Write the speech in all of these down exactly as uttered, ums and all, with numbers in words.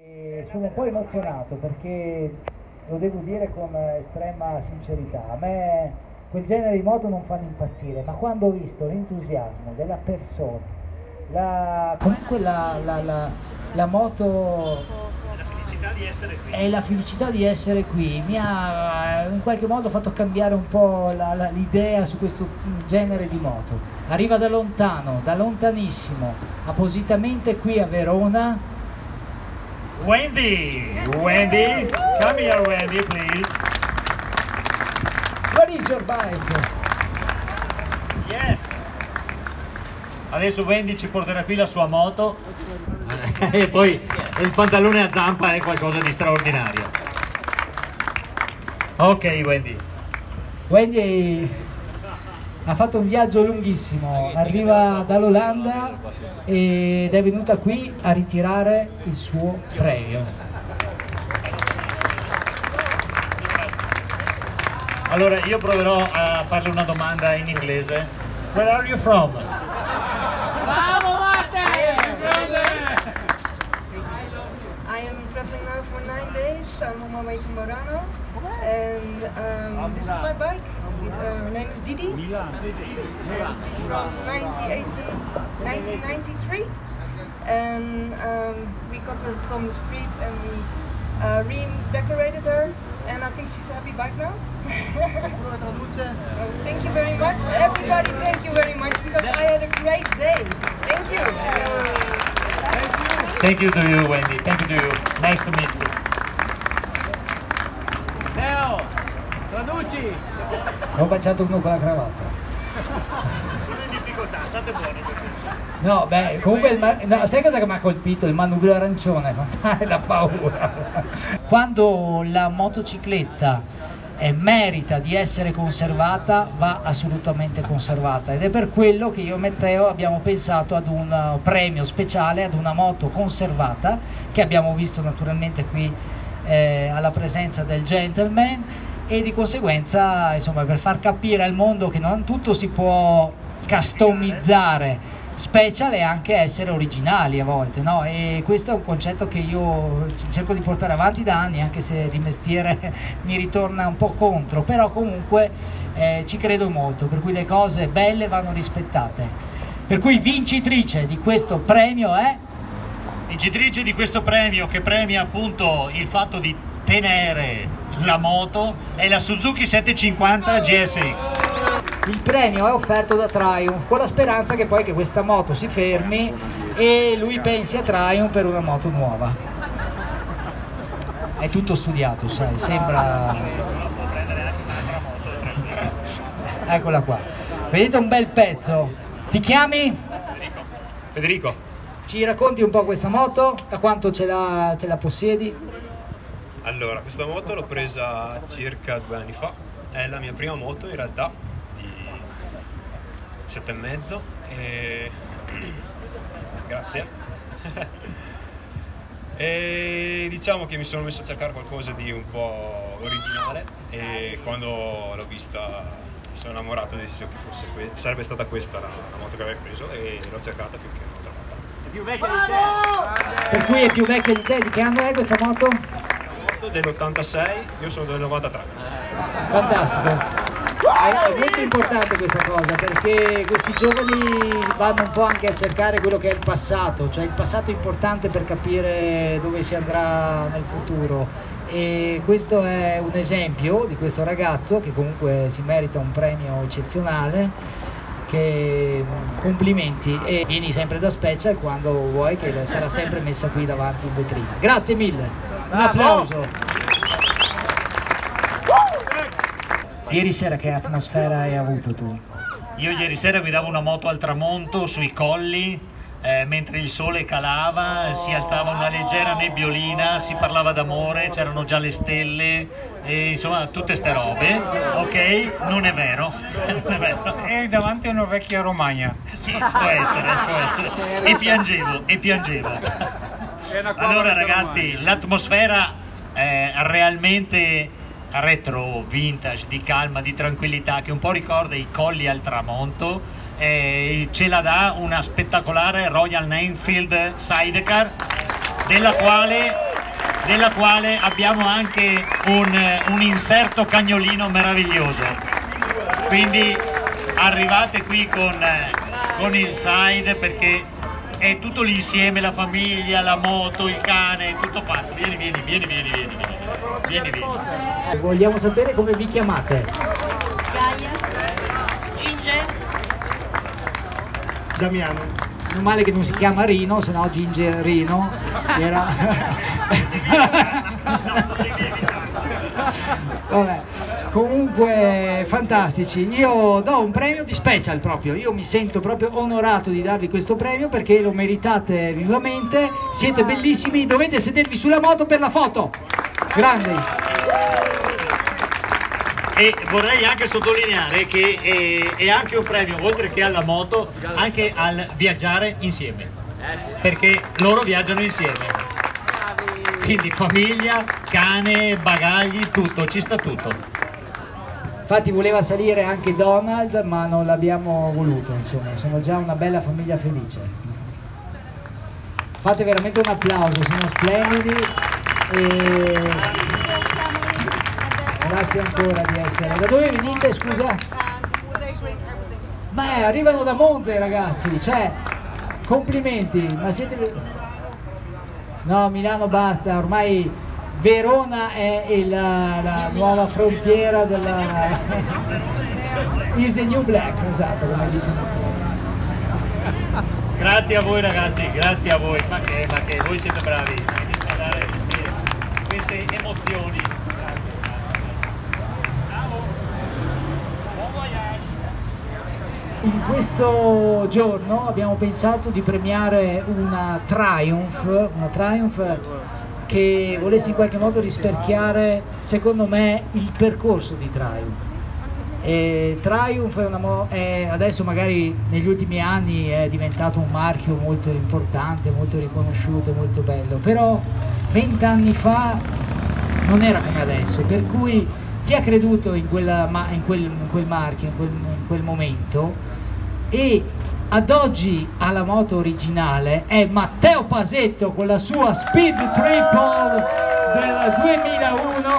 E sono un po' emozionato perché lo devo dire con estrema sincerità, a me quel genere di moto non fanno impazzire, ma quando ho visto l'entusiasmo della persona, la, comunque la, la, la, la moto La felicità di essere qui. e la felicità di essere qui mi ha in qualche modo fatto cambiare un po' l'idea su questo genere di moto. Arriva da lontano, da lontanissimo, appositamente qui a Verona. Wendy! Wendy! Come here, Wendy, please. What is your bike? Yeah! Adesso Wendy ci porterà qui la sua moto e poi il pantalone a zampa è qualcosa di straordinario. Ok, Wendy. Wendy ha fatto un viaggio lunghissimo, arriva dall'Olanda ed è venuta qui a ritirare il suo premio. Allora io proverò a farle una domanda in inglese. Where are you from? Bravo I am traveling now for nine days. I'm on my way to Murano, and um, this is my bike. It, uh, her name is Didi. And she's from nineteen ninety-three, and um, we got her from the street and we uh, redecorated her, and I think she's a happy bike now. Thank you very much, everybody. Thank you very much because I had a great day. Thank you. Thank you to you, Wendy. Thank you to you. Nice to meet you. Leo, traduci! Ho baciato uno con la cravatta. Sono in difficoltà, state buoni. No, beh, comunque, il ma- no, sai cosa che mi ha colpito? Il manubrio arancione, è da paura. Quando la motocicletta eh, merita di essere conservata, va assolutamente conservata, ed è per quello che io e Matteo abbiamo pensato ad un uh, premio speciale, ad una moto conservata, che abbiamo visto naturalmente qui eh, alla presenza del gentleman, e di conseguenza, insomma, per far capire al mondo che non tutto si può customizzare, special e anche essere originali a volte, no? E questo è un concetto che io cerco di portare avanti da anni, anche se di mestiere mi ritorna un po' contro, però comunque eh, ci credo molto, per cui le cose belle vanno rispettate. Per cui vincitrice di questo premio è... Vincitrice di questo premio, che premia appunto il fatto di tenere la moto, è la Suzuki settecentocinquanta G S X. Il premio è offerto da Triumph con la speranza che poi che questa moto si fermi e lui pensi a Triumph per una moto nuova. È tutto studiato, sai, sembra... Eccola qua. Vedete un bel pezzo. Ti chiami? Federico. Ci racconti un po' questa moto? Da quanto ce la, ce la possiedi? Allora, questa moto l'ho presa circa due anni fa. È la mia prima moto in realtà, sette e mezzo, e grazie. E diciamo che mi sono messo a cercare qualcosa di un po' originale, e quando l'ho vista mi sono innamorato, ho deciso che fosse que- sarebbe stata questa la, la moto che avevo preso, e l'ho cercata finché non l'ho trovata. È più vecchia di te! Per cui è più vecchia di te. Di che anno è questa moto? Moto dell'ottantasei, io sono del novantatré. Fantastico. È, è molto importante questa cosa, perché questi giovani vanno un po' anche a cercare quello che è il passato, cioè il passato è importante per capire dove si andrà nel futuro, e questo è un esempio di questo ragazzo che comunque si merita un premio eccezionale, che complimenti, e vieni sempre da Special quando vuoi, che sarà sempre messa qui davanti in vetrina. Grazie mille, un applauso. Ieri sera che atmosfera hai avuto tu? Io ieri sera guidavo una moto al tramonto sui colli, eh, mentre il sole calava, si alzava una leggera nebbiolina, si parlava d'amore, c'erano già le stelle, e insomma tutte ste robe. Ok, non è vero, non è vero. Eri davanti a una vecchia Romagna. Sì, può essere, può essere. E piangevo, e piangevo. Allora ragazzi, l'atmosfera è realmente retro, vintage, di calma, di tranquillità, che un po' ricorda i colli al tramonto, e ce la dà una spettacolare Royal Enfield Sidecar, della quale nella quale abbiamo anche un, un inserto cagnolino meraviglioso. Quindi arrivate qui con, con il side perché è tutto l'insieme, la famiglia, la moto, il cane, tutto quanto. Vieni, vieni, vieni, vieni, vieni, vieni, vieni, vieni. Vogliamo sapere come vi chiamate? Gaia, Ginger, Damiano. Meno male che non si chiama Rino, se no Ginger Rino era... Vabbè, comunque fantastici. Io do un premio di special proprio, io mi sento proprio onorato di darvi questo premio perché lo meritate vivamente, siete bellissimi, dovete sedervi sulla moto per la foto. Grandi. E vorrei anche sottolineare che è, è anche un premio, oltre che alla moto, anche al viaggiare insieme, perché loro viaggiano insieme, quindi famiglia, cane, bagagli, tutto, ci sta tutto. Infatti voleva salire anche Donald, ma non l'abbiamo voluto, insomma, sono già una bella famiglia felice. Fate veramente un applauso, sono splendidi e... Grazie ancora di essere. Da dove venite, scusa? Beh, arrivano da Monza i ragazzi, cioè, complimenti, ma siete... No, Milano basta, ormai Verona è il, la nuova frontiera della... Is the new black, esatto, come dicono. Grazie a voi ragazzi, grazie a voi, ma che, ma che voi siete bravi a riscaldare queste, queste emozioni. In questo giorno abbiamo pensato di premiare una Triumph, una Triumph che volesse in qualche modo rispecchiare, secondo me, il percorso di Triumph. E Triumph è una mo è, adesso magari negli ultimi anni è diventato un marchio molto importante, molto riconosciuto, molto bello, però vent'anni fa non era come adesso, per cui chi ha creduto in, quella, ma in, quel, in quel marchio, in quel, in quel momento, e ad oggi alla moto originale è Matteo Pasetto con la sua Speed Triple del duemilauno.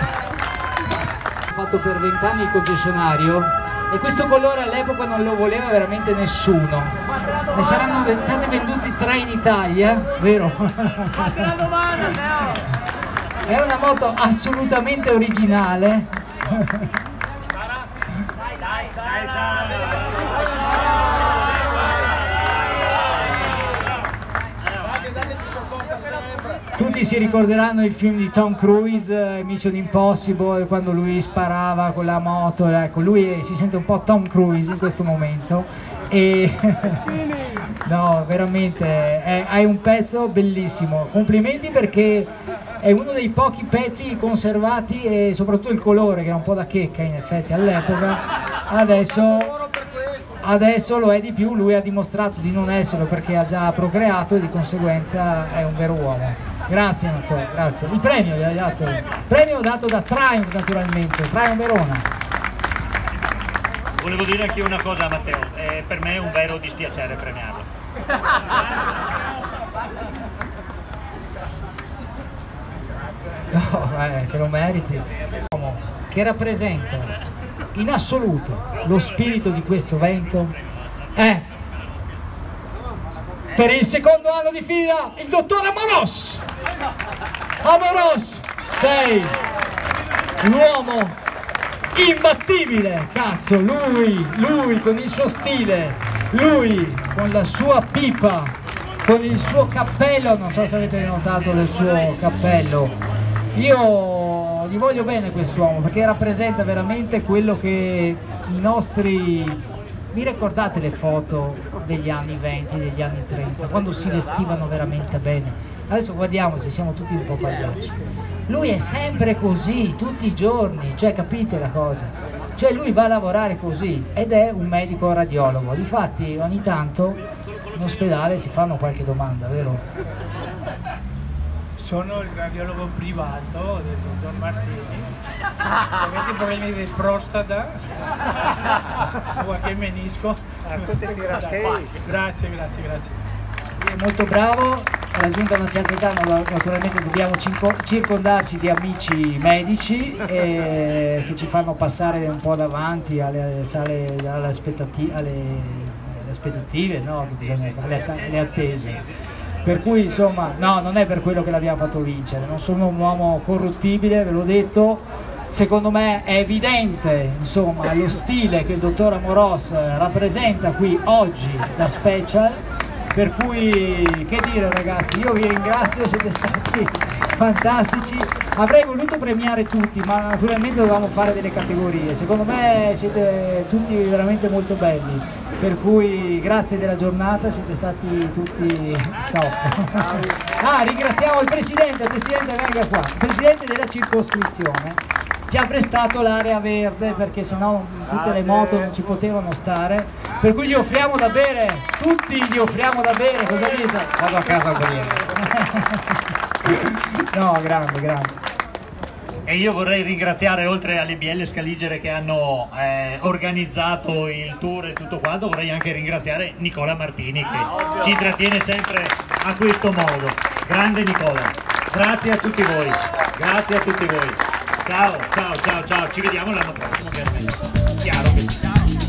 Ho fatto per vent'anni il concessionario e questo colore all'epoca non lo voleva veramente nessuno. Ne saranno stati venduti tre in Italia, vero? È una moto assolutamente originale. Tutti si ricorderanno il film di Tom Cruise, Mission Impossible, quando lui sparava con la moto. Ecco, lui si sente un po' Tom Cruise in questo momento. E no, veramente è, hai un pezzo bellissimo, complimenti perché è uno dei pochi pezzi conservati e soprattutto il colore che era un po' da checca in effetti all'epoca, adesso, adesso lo è di più. Lui ha dimostrato di non esserlo perché ha già procreato e di conseguenza è un vero uomo. Grazie Matteo, grazie. Il premio gli hai dato, il premio dato da Triumph naturalmente, Triumph Verona. Volevo dire anche io una cosa a Matteo, eh, per me è un vero dispiacere premiarlo. No, eh, te lo meriti. Che rappresenta in assoluto lo spirito di questo evento è, per il secondo anno di fila, il dottor Amoros. Amoros, sei l'uomo imbattibile, cazzo, lui, lui con il suo stile, lui con la sua pipa, con il suo cappello, non so se avete notato il suo cappello. Io gli voglio bene quest'uomo perché rappresenta veramente quello che i nostri... Vi ricordate le foto degli anni venti, degli anni trenta, quando si vestivano veramente bene? Adesso guardiamoci, siamo tutti un po' pagliacci. Lui è sempre così, tutti i giorni, cioè capite la cosa? Cioè lui va a lavorare così ed è un medico radiologo. Difatti ogni tanto in ospedale si fanno qualche domanda, vero? Sono il radiologo privato del dottor Martini. Se avete problemi di prostata o qualche menisco, grazie, grazie, grazie. Lui è molto bravo raggiunta una certa età naturalmente dobbiamo circondarci di amici medici eh, che ci fanno passare un po' davanti alle, sale, alle, aspettati alle, alle aspettative, no? Che bisogna, alle, alle attese. Per cui insomma, no, non è per quello che l'abbiamo fatto vincere, non sono un uomo corruttibile, ve l'ho detto, secondo me è evidente insomma lo stile che il dottor Amoros rappresenta qui oggi da Special, per cui che dire ragazzi, io vi ringrazio, siete stati fantastici, avrei voluto premiare tutti ma naturalmente dovevamo fare delle categorie, secondo me siete tutti veramente molto belli, per cui grazie della giornata, siete stati tutti top. Ah, ringraziamo il Presidente, il Presidente venga qua, il Presidente della circoscrizione, ci ha prestato l'area verde perché sennò tutte le moto non ci potevano stare, per cui gli offriamo da bere, tutti gli offriamo da bere, cosa dite? Vado a casa a bere. No, grande, grande. E io vorrei ringraziare, oltre alle Bielle Scaligere che hanno eh, organizzato il tour e tutto quanto, vorrei anche ringraziare Nicola Martini che ah, ci intrattiene sempre a questo modo. Grande Nicola, grazie a tutti voi, grazie a tutti voi. Ciao, ciao, ciao, ciao, ci vediamo l'anno prossimo. Chiaro che...